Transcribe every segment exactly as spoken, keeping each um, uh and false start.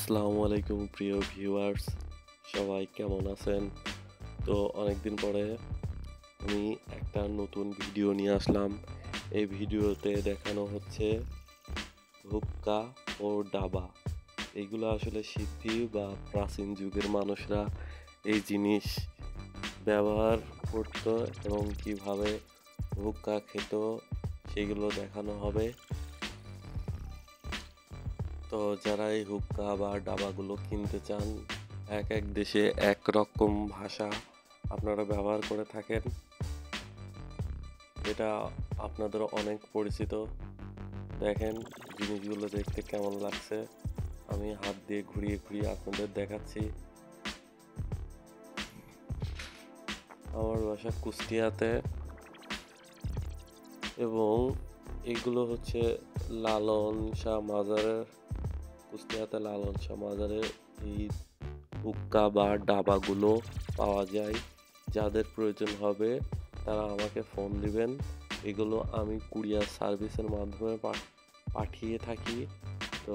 আসসালামু আলাইকুম প্রিয় ভিউয়ার্স, সবাই কেমন আছেন? তো অনেকদিন পরে আমি একটা নতুন ভিডিও নিয়ে আসলাম। এই ভিডিওতে দেখানো হচ্ছে হুক্কা ও ডাবা। এইগুলো আসলে সিদ্ধি বা প্রাচীন যুগের মানুষরা এই জিনিস ব্যবহার করত এবং কিভাবে হুক্কা খেত সেগুলো দেখানো হবে। তো যারা এই হুক্কা বা ডাবাগুলো কিনতে চান, এক এক দেশে এক রকম ভাষা আপনারা ব্যবহার করে থাকেন, এটা আপনাদের অনেক পরিচিত। দেখেন জিনিসগুলো দেখতে কেমন লাগছে, আমি হাত দিয়ে ঘুরিয়ে ঘুরিয়ে আপনাদের দেখাচ্ছি। আমার বাসা কুষ্টিয়াতে এবং এগুলো হচ্ছে লালন শাহ মাজারের কুষ্টিয়াতে লালন শাহ মাজারে এই হুক্কা বা ডাবাগুলো পাওয়া যায়। যাদের প্রয়োজন হবে তারা আমাকে ফোন দিবেন। এগুলো আমি কুরিয়ার সার্ভিসের মাধ্যমে পাঠিয়ে থাকি। তো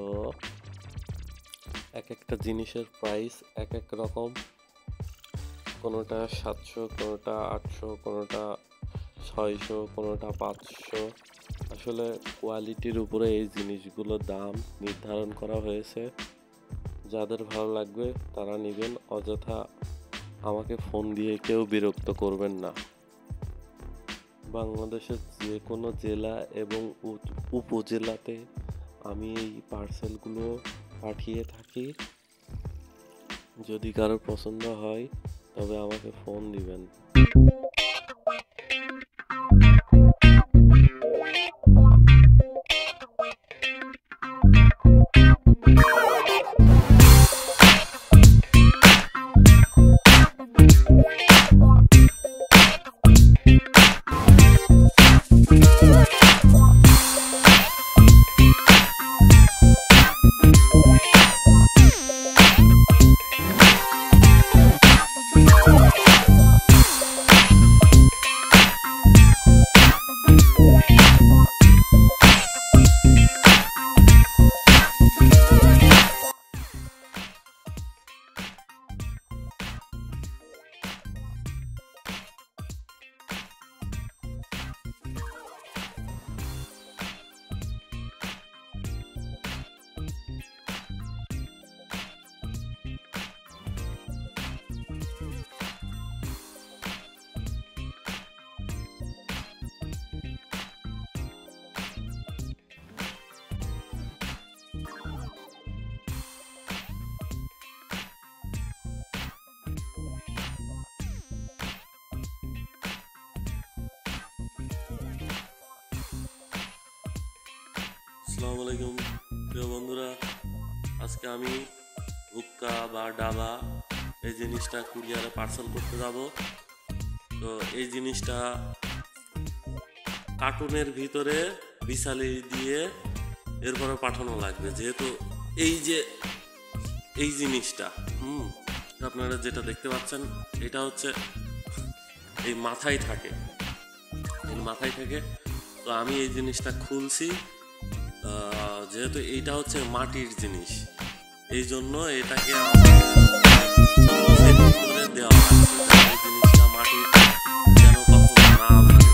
এক একটা জিনিসের প্রাইস এক এক রকম, কোনোটা সাতশো, কোনোটা আটশো, কোনোটা ছয়শো, কোনোটা পাঁচশো। আসলে কোয়ালিটির উপরে এই জিনিসগুলোর দাম নির্ধারণ করা হয়েছে। যাদের ভালো লাগবে তারা নেবেন, অযথা আমাকে ফোন দিয়ে কেউ বিরক্ত করবেন না। বাংলাদেশের যে কোনো জেলা এবং উপজেলাতে আমি এই পার্সেলগুলো পাঠিয়ে থাকি। যদি কারোর পছন্দ হয় তবে আমাকে ফোন দিবেন। আসসালামু আলাইকুম প্রিয় বন্ধুরা, আজকে আমি হুক্কা বা ডাবা এই জিনিসটা কুরিয়ারে পার্সেল করতে যাব। তো এই জিনিসটা কার্টুনের ভিতরে বিছালি দিয়ে এরপরে পাঠানো লাগবে, যেহেতু এই যে এই জিনিসটা হুম আপনারা যেটা দেখতে পাচ্ছেন এটা হচ্ছে এই মাথায় থাকে, এই মাথায় থাকে। তো আমি এই জিনিসটা খুলছি, যেহেতু এইটা হচ্ছে মাটির জিনিস এই জন্য এটাকে দেওয়া হচ্ছে, এই জিনিসটা মাটির যেন কখনো না ভাঙে।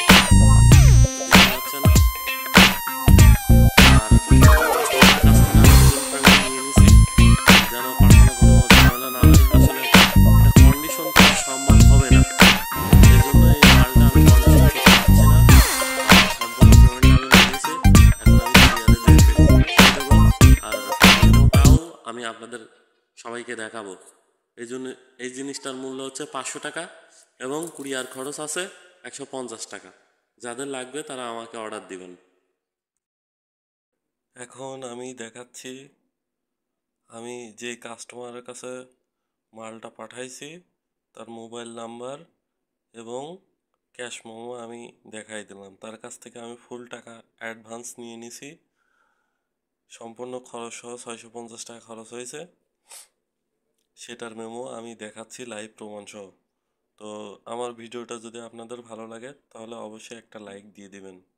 যেন পাঠানো কোনো ঝামেলা না হয়। আসলে এটা কন্ডিশন করা সম্ভব হবে না, এই জন্য এই মালটা আমি কন্ডিশন করতে পারছি না। আমি আপনাদের সবাইকে দেখাবো। এই জন্য এই জিনিসটার মূল্য হচ্ছে পাঁচশো টাকা এবং কুরিয়ার খরচ আছে একশো পঞ্চাশ টাকা। যাদের লাগবে তারা আমাকে অর্ডার দিবেন। এখন আমি দেখাচ্ছি আমি যে কাস্টমারের কাছে মালটা পাঠাইছি তার মোবাইল নাম্বার এবং ক্যাশ মেমো আমি দেখাই দিলাম। তার কাছ থেকে আমি ফুল টাকা অ্যাডভান্স নিয়ে নিছি, সম্পূর্ণ খরচ সহ ছয়শো পঞ্চাশ টাকা খরচ হয়েছে, সেটার মেমো আমি দেখাচ্ছি লাইভ প্রমাণ সহ। তো আমার ভিডিওটা যদি আপনাদের ভালো লাগে তাহলে অবশ্যই একটা লাইক দিয়ে দিবেন।